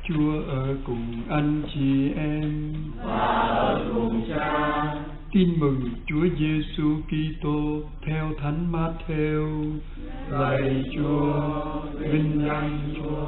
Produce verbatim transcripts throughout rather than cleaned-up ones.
Chúa ở cùng anh chị em và ở cùng Cha. Tin mừng Chúa Giêsu Kitô theo Thánh Mát-thêu. Lạy Chúa, vinh danh Chúa.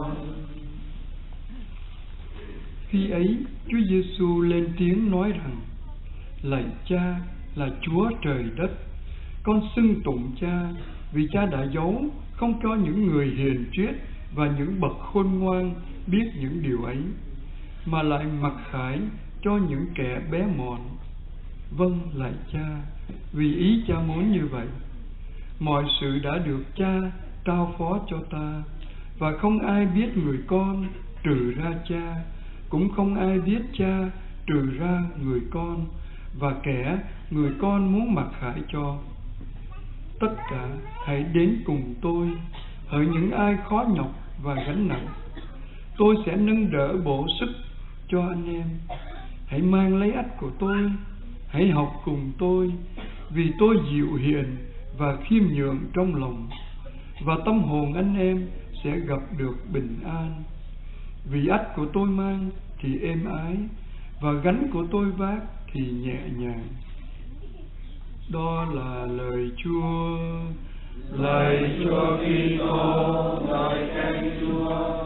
Khi ấy, Chúa Giêsu lên tiếng nói rằng: Lạy Cha là Chúa trời đất, con xưng tụng Cha vì Cha đã giấu không cho những người hiền triết và những bậc khôn ngoan biết những điều ấy, mà lại mặc khải cho những kẻ bé mọn. Vâng, lạy Cha, vì ý Cha muốn như vậy. Mọi sự đã được Cha trao phó cho ta, và không ai biết người con trừ ra Cha, cũng không ai biết Cha trừ ra người con, và kẻ người con muốn mặc khải cho. Tất cả hãy đến cùng tôi, hỡi những ai khó nhọc và gánh nặng, tôi sẽ nâng đỡ bổ sức cho anh em. Hãy mang lấy ách của tôi, hãy học cùng tôi, vì tôi dịu hiền và khiêm nhường trong lòng, và tâm hồn anh em sẽ gặp được bình an. Vì ách của tôi mang thì êm ái, và gánh của tôi vác thì nhẹ nhàng. Đó là lời Chúa. Lạy Chúa Kitô, lời khen Chúa.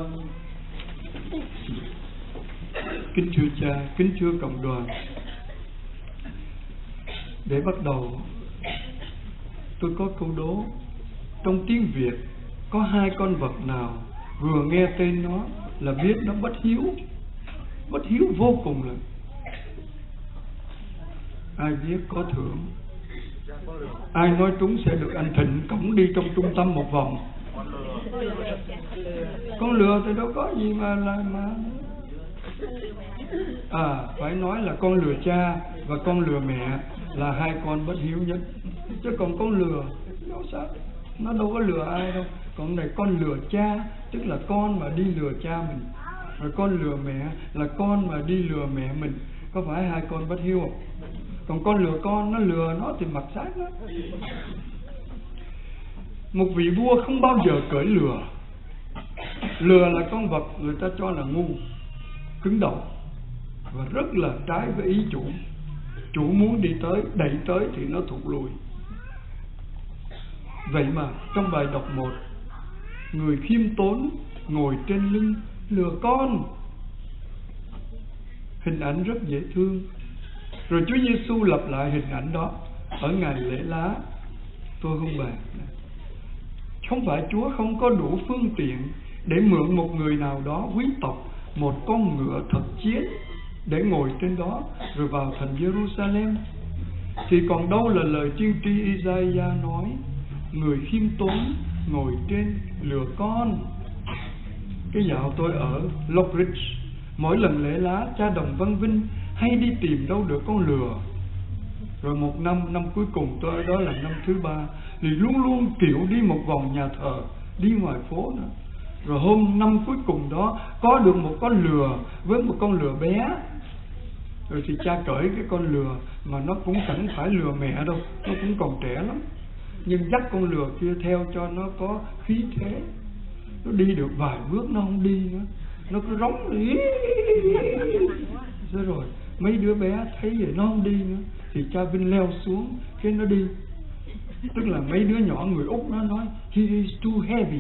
Kính thưa Cha, kính thưa cộng đoàn, để bắt đầu, tôi có câu đố. Trong tiếng Việt có hai con vật nào vừa nghe tên nó là biết nó bất hiếu, bất hiếu vô cùng lần? Ai biết có thưởng? Ai nói trúng sẽ được anh Thịnh cõng đi trong trung tâm một vòng. Con lừa thì đâu có gì mà là mà à phải nói là con lừa cha và con lừa mẹ là hai con bất hiếu nhất, chứ còn con lừa nó sao, nó đâu có lừa ai đâu. Còn này con lừa cha tức là con mà đi lừa cha mình, rồi con lừa mẹ là con mà đi lừa mẹ mình. Có phải hai con bất hiếu không? Còn con lừa con, nó lừa nó thì mặc xác đó. Một vị vua không bao giờ cởi lừa. Lừa là con vật người ta cho là ngu, cứng đầu và rất là trái với ý chủ. Chủ muốn đi tới, đẩy tới thì nó thụt lùi. Vậy mà trong bài đọc một, người khiêm tốn ngồi trên lưng lừa con. Hình ảnh rất dễ thương. Rồi Chúa Giêsu lặp lại hình ảnh đó ở ngày lễ lá. Tôi không bàn. Không phải Chúa không có đủ phương tiện để mượn một người nào đó quý tộc một con ngựa thật chiến để ngồi trên đó rồi vào thành Jerusalem, thì còn đâu là lời tiên tri Isaiah nói: người khiêm tốn ngồi trên lừa con. Cái dạo tôi ở Lockridge, mỗi lần lễ lá, cha Đồng Văn Vinh hay đi tìm đâu được con lừa. Rồi một năm, năm cuối cùng tôi ở đó là năm thứ ba, thì luôn luôn kiểu đi một vòng nhà thờ, đi ngoài phố nữa. Rồi hôm năm cuối cùng đó có được một con lừa với một con lừa bé. Rồi thì cha cởi cái con lừa, mà nó cũng chẳng phải lừa mẹ đâu, nó cũng còn trẻ lắm, nhưng dắt con lừa kia theo cho nó có khí thế. Nó đi được vài bước nó không đi nữa, nó cứ rống ý. Thế rồi mấy đứa bé thấy vậy nó không đi nữa, thì cha Vinh leo xuống cái nó đi. Tức là mấy đứa nhỏ người Úc nó nói he is too heavy.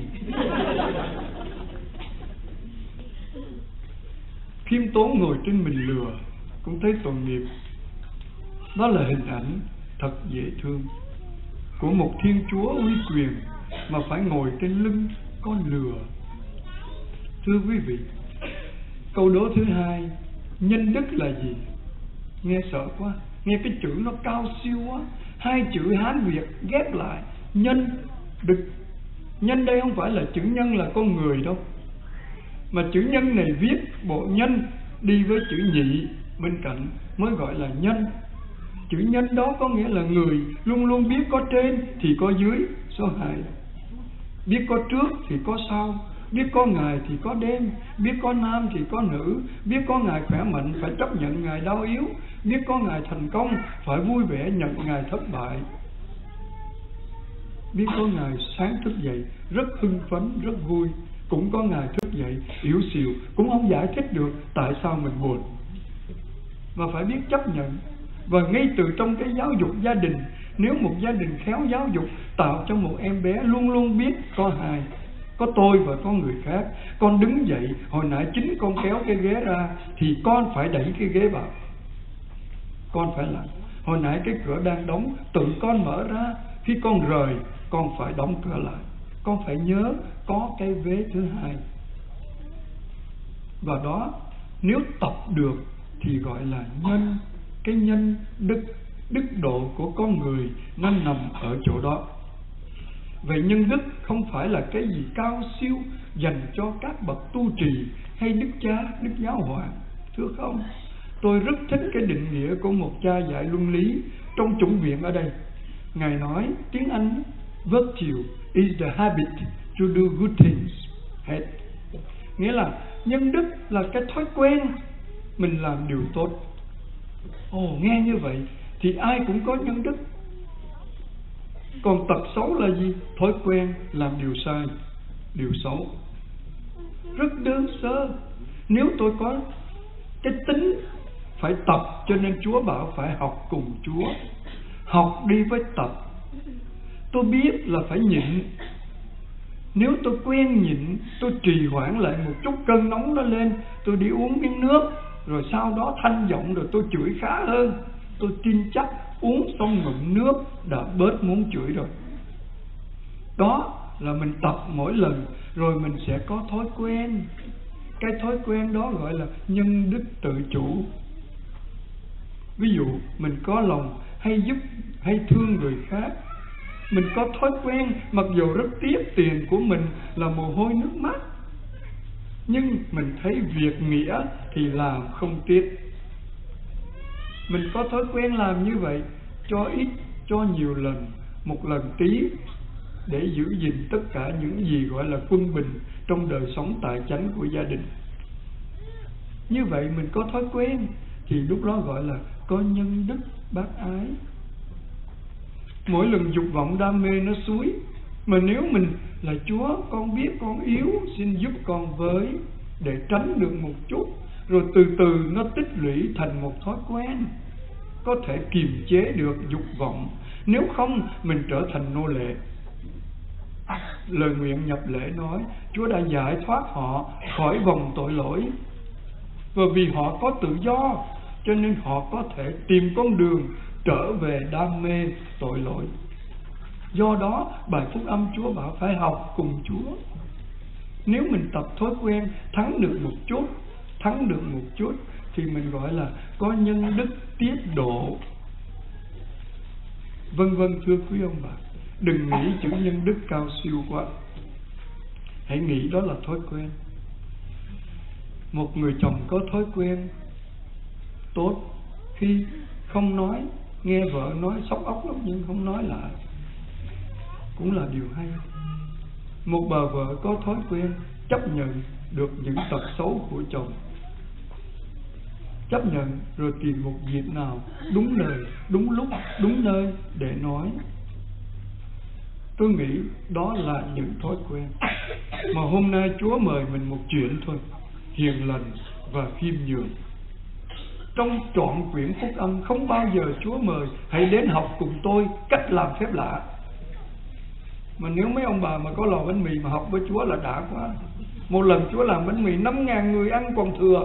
Khiêm tốn ngồi trên mình lừa cũng thấy tội nghiệp. Đó là hình ảnh thật dễ thương của một Thiên Chúa uy quyền mà phải ngồi trên lưng con lừa. Thưa quý vị, câu đố thứ hai, nhân đức là gì? Nghe sợ quá, nghe cái chữ nó cao siêu quá. Hai chữ Hán Việt ghép lại, nhân đức. Nhân đây không phải là chữ nhân là con người đâu, mà chữ nhân này viết bộ nhân đi với chữ nhị bên cạnh mới gọi là nhân. Chữ nhân đó có nghĩa là người luôn luôn biết có trên thì có dưới. Số hai, biết có trước thì có sau, biết có ngày thì có đêm, biết có nam thì có nữ, biết có ngày khỏe mạnh phải chấp nhận ngày đau yếu, biết có ngày thành công phải vui vẻ nhận ngày thất bại, biết có ngày sáng thức dậy rất hưng phấn, rất vui, cũng có ngày thức dậy yếu xìu, cũng không giải thích được tại sao mình buồn. Và phải biết chấp nhận. Và ngay từ trong cái giáo dục gia đình, nếu một gia đình khéo giáo dục, tạo cho một em bé luôn luôn biết có hai, có tôi và có người khác. Con đứng dậy, hồi nãy chính con kéo cái ghế ra thì con phải đẩy cái ghế vào, con phải làm. Hồi nãy cái cửa đang đóng, tự con mở ra, khi con rời con phải đóng cửa lại. Con phải nhớ có cái vế thứ hai. Và đó, nếu tập được thì gọi là nhân. Cái nhân đức, đức độ của con người nó nằm ở chỗ đó. Vậy nhân đức không phải là cái gì cao siêu dành cho các bậc tu trì hay đức cha, đức giáo hoàng. Thưa không, tôi rất thích cái định nghĩa của một cha dạy luân lý trong chủng viện ở đây. Ngài nói tiếng Anh, virtue is the habit to do good things. Hết. Nghĩa là nhân đức là cái thói quen mình làm điều tốt. Ồ, nghe như vậy thì ai cũng có nhân đức. Còn tật xấu là gì? Thói quen làm điều sai, điều xấu. Rất đơn sơ. Nếu tôi có cái tính phải tập, cho nên Chúa bảo phải học cùng Chúa. Học đi với tập. Tôi biết là phải nhịn. Nếu tôi quen nhịn, tôi trì hoãn lại một chút cơn nóng nó lên, tôi đi uống miếng nước, rồi sau đó thanh giọng rồi tôi chửi khá hơn. Tôi tin chắc uống xong ngụm nước đã bớt muốn chửi rồi. Đó là mình tập mỗi lần, rồi mình sẽ có thói quen. Cái thói quen đó gọi là nhân đức tự chủ. Ví dụ mình có lòng hay giúp, hay thương người khác. Mình có thói quen, mặc dù rất tiếc tiền của mình là mồ hôi nước mắt, nhưng mình thấy việc nghĩa thì làm không tiếc. Mình có thói quen làm như vậy, cho ít, cho nhiều lần, một lần tí, để giữ gìn tất cả những gì gọi là quân bình trong đời sống tài chánh của gia đình. Như vậy mình có thói quen thì lúc đó gọi là có nhân đức bác ái. Mỗi lần dục vọng đam mê nó xúi, mà nếu mình là Chúa, con biết con yếu, xin giúp con với, để tránh được một chút, rồi từ từ nó tích lũy thành một thói quen, có thể kiềm chế được dục vọng. Nếu không mình trở thành nô lệ. Lời nguyện nhập lễ nói Chúa đã giải thoát họ khỏi vòng tội lỗi, và vì họ có tự do cho nên họ có thể tìm con đường trở về đam mê tội lỗi. Do đó bài phúc âm Chúa bảo phải học cùng Chúa. Nếu mình tập thói quen thắng được một chút, thắng được một chút thì mình gọi là có nhân đức tiết độ. Vân vân. Thưa quý ông bà, đừng nghĩ chữ nhân đức cao siêu quá. Hãy nghĩ đó là thói quen. Một người chồng có thói quen tốt khi không nói, nghe vợ nói sóc óc lắm nhưng không nói lại, cũng là điều hay. Một bà vợ có thói quen chấp nhận được những tật xấu của chồng, chấp nhận rồi tìm một dịp nào đúng lời, đúng lúc, đúng nơi để nói. Tôi nghĩ đó là những thói quen mà hôm nay Chúa mời mình một chuyện thôi: hiền lành và khiêm nhường. Trong trọn quyển phúc âm không bao giờ Chúa mời hãy đến học cùng tôi cách làm phép lạ. Mà nếu mấy ông bà mà có lò bánh mì mà học với Chúa là đã quá. Một lần Chúa làm bánh mì năm ngàn người ăn còn thừa.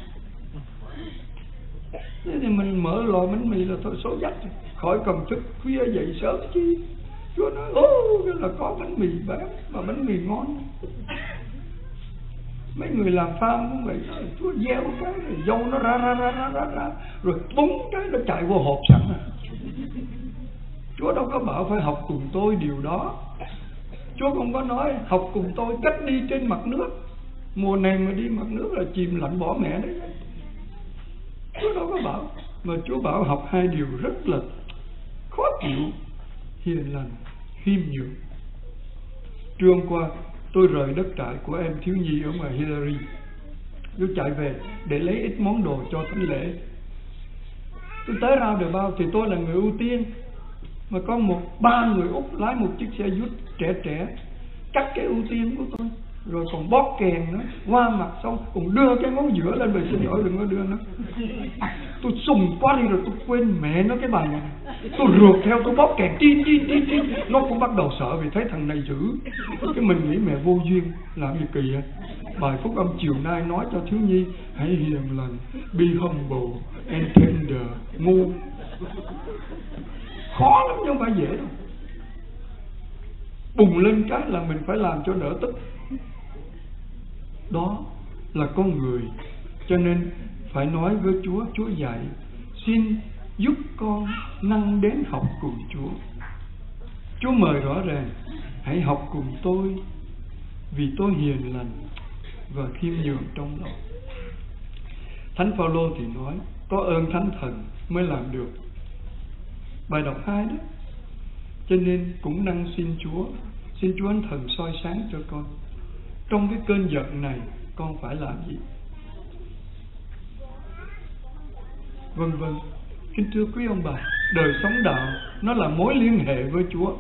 Thế thì mình mở lò bánh mì là thôi số dắt, khỏi cần thức khuya dậy sớm chi. Chúa nói ô cái là có bánh mì bán mà bánh mì ngon. Mấy người làm farm cũng vậy, Chúa gieo cái rồi dâu nó ra ra ra ra ra, ra rồi búng cái nó chạy vô hộp sẵn à. Chúa đâu có bảo phải học cùng tôi điều đó. Chúa không có nói học cùng tôi cách đi trên mặt nước. Mùa này mà đi mặt nước là chìm lạnh bỏ mẹ đấy. Chúa đâu có bảo. Mà Chúa bảo học hai điều rất là khó chịu: hiền lành, khiêm nhường. Trưa hôm qua tôi rời đất trại của em thiếu nhi ở ngoài Hillary. Tôi chạy về để lấy ít món đồ cho thánh lễ. Tôi tới roundabout thì tôi là người ưu tiên, mà có một ba người Úc lái một chiếc xe Jeep trẻ trẻ cắt cái ưu tiên của tôi. rồi còn bóp kèn nữa, qua mặt xong còn đưa cái ngón giữa lên, rồi xin lỗi đừng có đưa nó. Tôi sùng quá đi rồi tôi quên mẹ nó cái bài này, tôi rượt theo tôi bóp kèn tin tin tin tin, nó cũng bắt đầu sợ vì thấy thằng này dữ. Cái mình nghĩ mẹ vô duyên làm gì kỳ vậy. Bài phúc âm chiều nay nói cho thiếu nhi hãy hiền lành, be humble and tender, ngu. Khó lắm chứ không phải dễ đâu. Bùng lên cái là mình phải làm cho đỡ tức. Đó là con người. Cho nên phải nói với Chúa, Chúa dạy xin giúp con năng đến học cùng Chúa. Chúa mời rõ ràng hãy học cùng tôi, vì tôi hiền lành và khiêm nhường trong lòng. Thánh Phaolô thì nói có ơn Thánh Thần mới làm được. Bài đọc hai đó. Cho nên cũng năng xin Chúa, xin Chúa Thánh Thần soi sáng cho con. Trong cái cơn giận này con phải làm gì? Vân vân. Kính thưa quý ông bà, đời sống đạo nó là mối liên hệ với Chúa.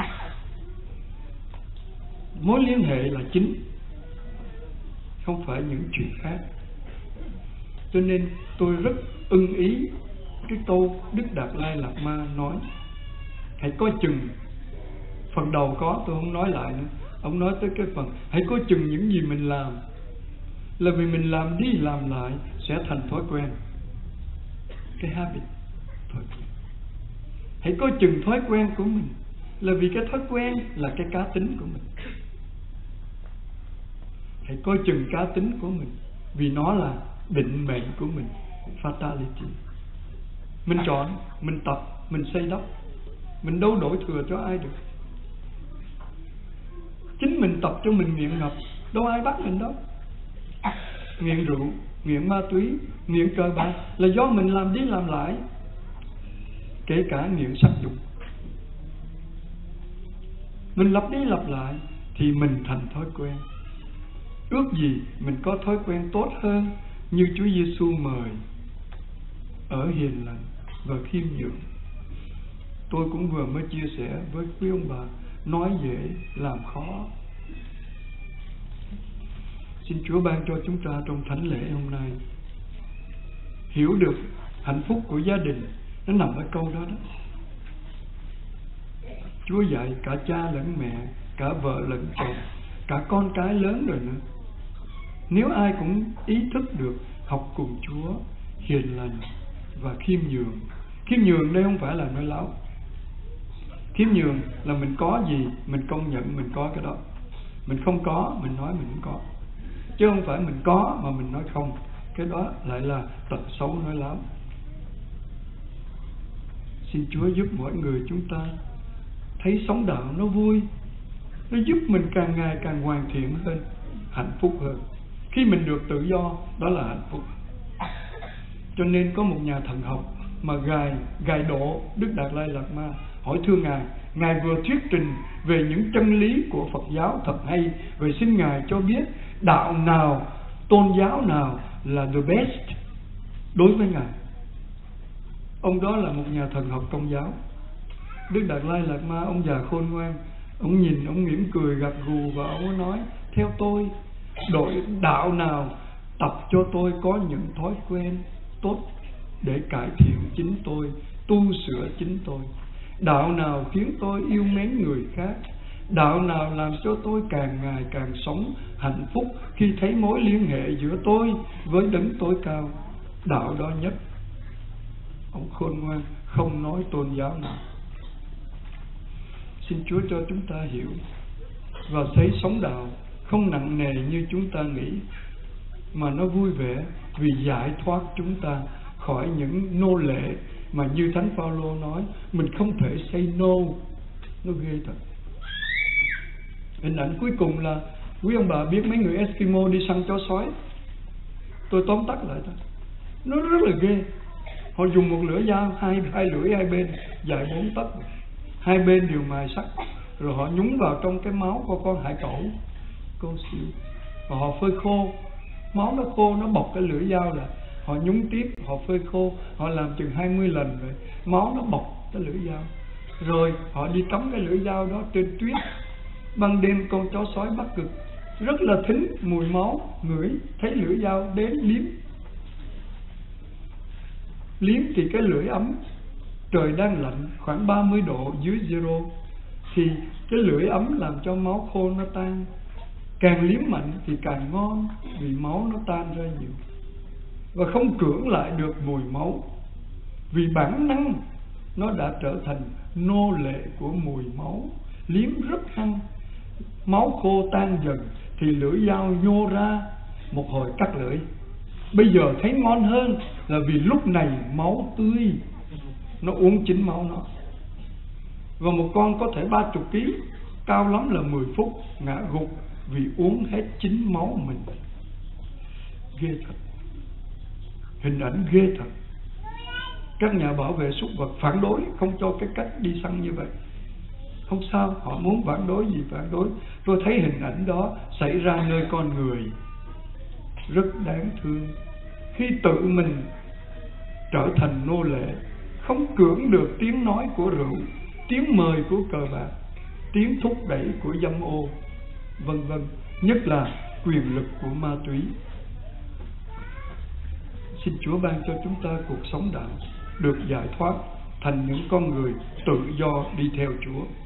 Mối liên hệ là chính, không phải những chuyện khác. Cho nên tôi rất ưng ý cái câu Đức Đạt Lai Lạt Ma nói hãy coi chừng. Phần đầu có, tôi không nói lại nữa. Ông nói tới cái phần hãy coi chừng những gì mình làm, là vì mình làm đi làm lại sẽ thành thói quen. Cái habit, thói quen. Hãy coi chừng thói quen của mình, là vì cái thói quen là cái cá tính của mình. Hãy coi chừng cá tính của mình, vì nó là định mệnh của mình, fatality. Mình chọn, mình tập, mình xây đắp, mình đâu đổi thừa cho ai được. Chính mình tập cho mình nghiện ngập, đâu ai bắt mình đâu. Nghiện rượu, nghiện ma túy, nghiện cờ bạc là do mình làm đi làm lại. Kể cả nghiện sắc dục, mình lặp đi lặp lại thì mình thành thói quen. Ước gì mình có thói quen tốt hơn như Chúa Giêsu mời, ở hiền lành và khiêm nhường. Tôi cũng vừa mới chia sẻ với quý ông bà, nói dễ làm khó. Xin Chúa ban cho chúng ta trong thánh lễ hôm nay hiểu được hạnh phúc của gia đình nó nằm ở câu đó đó. Chúa dạy cả cha lẫn mẹ, cả vợ lẫn chồng, cả con cái lớn rồi nữa. Nếu ai cũng ý thức được học cùng Chúa, hiền lành và khiêm nhường. Khiêm nhường đây không phải là nói láo. Khiêm nhường là mình có gì mình công nhận mình có cái đó, mình không có mình nói mình không có, chứ không phải mình có mà mình nói không. Cái đó lại là tật xấu nói láo. Xin Chúa giúp mỗi người chúng ta thấy sống đạo nó vui, nó giúp mình càng ngày càng hoàn thiện hơn, hạnh phúc hơn. Khi mình được tự do, đó là hạnh phúc. Cho nên có một nhà thần học mà gài gài độ Đức Đạt Lai Lạt Ma, hỏi thưa Ngài, Ngài vừa thuyết trình về những chân lý của Phật giáo thật hay, vậy xin Ngài cho biết đạo nào, tôn giáo nào là the best đối với Ngài. Ông đó là một nhà thần học Công giáo. Đức Đạt Lai Lạt Ma, ông già khôn ngoan, ông nhìn, ông mỉm cười gật gù và ông nói, theo tôi, đội đạo nào tập cho tôi có những thói quen tốt để cải thiện chính tôi, tu sửa chính tôi. Đạo nào khiến tôi yêu mến người khác, đạo nào làm cho tôi càng ngày càng sống hạnh phúc khi thấy mối liên hệ giữa tôi với đấng tối cao, đạo đó nhất. Ông khôn ngoan không nói tôn giáo nào. Xin Chúa cho chúng ta hiểu và thấy sống đạo không nặng nề như chúng ta nghĩ, mà nó vui vẻ vì giải thoát chúng ta khỏi những nô lệ mà như Thánh Phaolô nói mình không thể say no. Nó ghê thật. Hình ảnh cuối cùng là quý ông bà biết mấy người Eskimo đi săn chó sói. Tôi tóm tắt lại thôi, nó rất là ghê. Họ dùng một lưỡi dao, hai, hai lưỡi hai bên dài bốn tấc, hai bên đều mài sắt, rồi họ nhúng vào trong cái máu của con hải cẩu, cô xíu, và họ phơi khô. Máu nó khô, nó bọc cái lưỡi dao lại, họ nhúng tiếp, họ phơi khô, họ làm chừng hai mươi lần vậy, máu nó bọc cái lưỡi dao, rồi họ đi cắm cái lưỡi dao đó trên tuyết. Ban đêm con chó sói Bắc Cực rất là thính mùi máu, ngửi thấy lưỡi dao đến liếm. Liếm thì cái lưỡi ấm, trời đang lạnh khoảng ba mươi độ dưới zero, thì cái lưỡi ấm làm cho máu khô nó tan. Càng liếm mạnh thì càng ngon, vì máu nó tan ra nhiều. Và không cưỡng lại được mùi máu, vì bản năng nó đã trở thành nô lệ của mùi máu. Liếm rất hăng, máu khô tan dần thì lưỡi dao nhô ra, một hồi cắt lưỡi. Bây giờ thấy ngon hơn là vì lúc này máu tươi, nó uống chín máu nó. Và một con có thể ba mươi ký, cao lắm là mười phút ngã gục vì uống hết chín máu mình. Ghê thật, hình ảnh ghê thật. Các nhà bảo vệ súc vật phản đối không cho cái cách đi săn như vậy. Không sao, họ muốn phản đối gì phản đối. Tôi thấy hình ảnh đó xảy ra nơi con người, rất đáng thương. Khi tự mình trở thành nô lệ, không cưỡng được tiếng nói của rượu, tiếng mời của cờ bạc, tiếng thúc đẩy của dâm ô, vân vân, nhất là quyền lực của ma túy. Xin Chúa ban cho chúng ta cuộc sống đạo, được giải thoát thành những con người tự do đi theo Chúa.